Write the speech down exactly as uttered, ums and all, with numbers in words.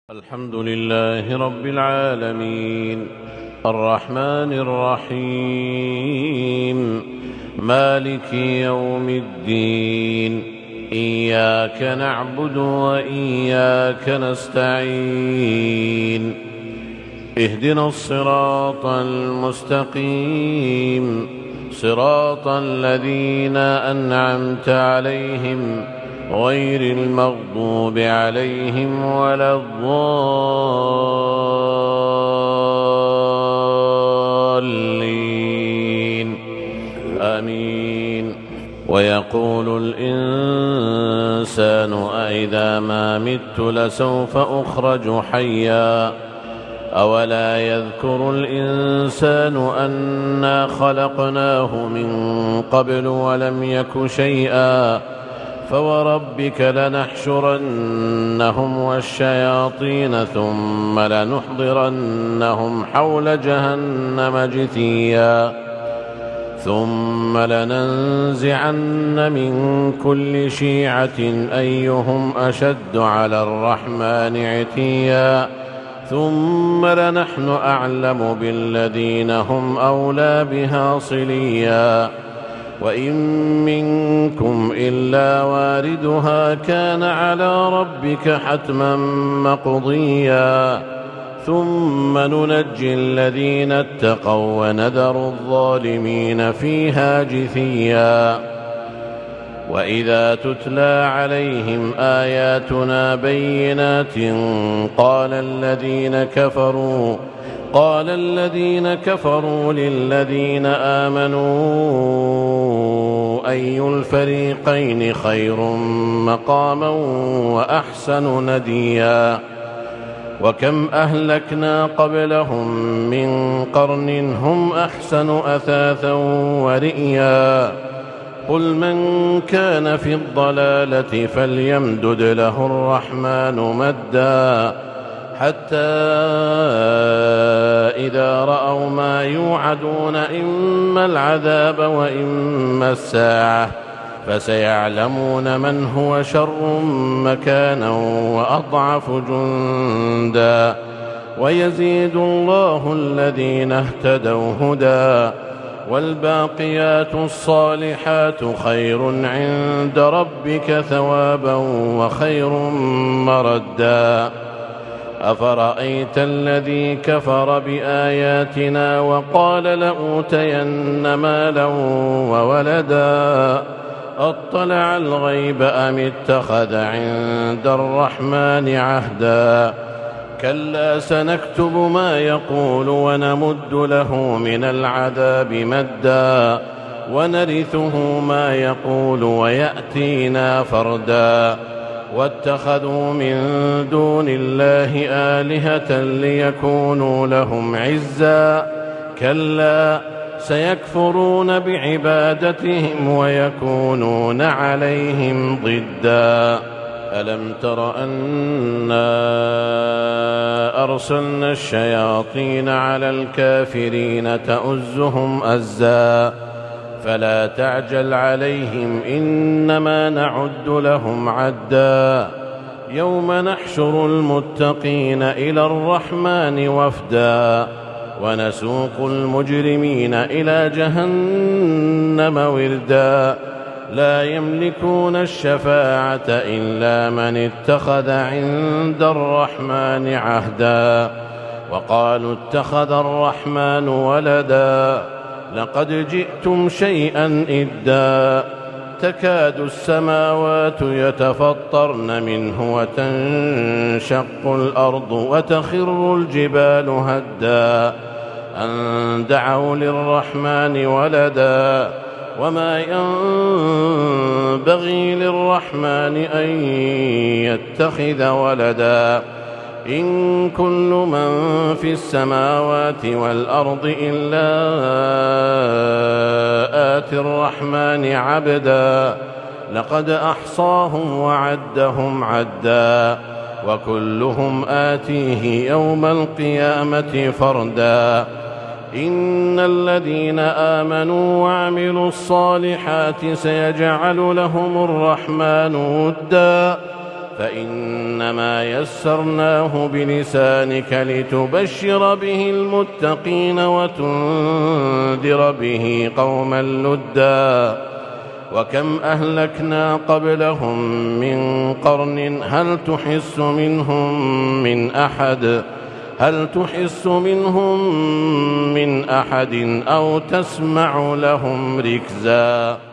الحمد لله رب العالمين الرحمن الرحيم مالك يوم الدين إياك نعبد وإياك نستعين اهدنا الصراط المستقيم صراط الذين أنعمت عليهم غير المغضوب عليهم ولا الضالين آمين. ويقول الإنسان أإذا ما مت لسوف أخرج حيا أولا يذكر الإنسان أنا خلقناه من قبل ولم يك شيئا فوربك لنحشرنهم والشياطين ثم لنحضرنهم حول جهنم جثيا ثم لننزعن من كل شيعة أيهم أشد على الرحمن عتيا ثم لنحن أعلم بالذين هم أولى بها صليا وإن منكم إلا واردها كان على ربك حتما مقضيا ثم ننجي الذين اتقوا ونذر الظالمين فيها جثيا. وإذا تتلى عليهم آياتنا بينات قال الذين كفروا قال الذين كفروا للذين آمنوا أي الفريقين خير مقاما وأحسن نديا وكم أهلكنا قبلهم من قرن هم أحسن أثاثا ورئيا قل من كان في الضلالة فليمدد له الرحمن مدا حتى إذا رأوا ما يوعدون إما العذاب وإما الساعة فسيعلمون من هو شر مكانا وأضعف جندا ويزيد الله الذين اهتدوا هدى والباقيات الصالحات خير عند ربك ثوابا وخير مردا أفرأيت الذي كفر بآياتنا وقال لأوتين مالا وولدا أطلع الغيب أم اتخذ عند الرحمن عهدا كلا سنكتب ما يقول ونمد له من العذاب مدا ونرثه ما يقول ويأتينا فردا واتخذوا من دون الله آلهة ليكونوا لهم عزا كلا سيكفرون بعبادتهم ويكونون عليهم ضدا. ألم تر أنا أرسلنا الشياطين على الكافرين تؤزهم أزا فلا تعجل عليهم إنما نعد لهم عدا يوم نحشر المتقين إلى الرحمن وفدا ونسوق المجرمين إلى جهنم وردا لا يملكون الشفاعة إلا من اتخذ عند الرحمن عهدا وقالوا اتخذ الرحمن ولدا لقد جئتم شيئا إدا تكاد السماوات يتفطرن منه وتنشق الأرض وتخر الجبال هدا أن دعوا للرحمن ولدا وما ينبغي للرحمن أن يتخذ ولدا إن كل من في السماوات والأرض إلا آتي الرحمن عبدا لقد أحصاهم وعدهم عدا وكلهم آتيه يوم القيامة فردا إن الذين آمنوا وعملوا الصالحات سيجعل لهم الرحمن ودا فإنما يسرناه بلسانك لتبشر به المتقين وتنذر به قوما لدا وكم أهلكنا قبلهم من قرن هل تحس منهم من أحد هل تحس منهم من أحد أو تسمع لهم ركزا.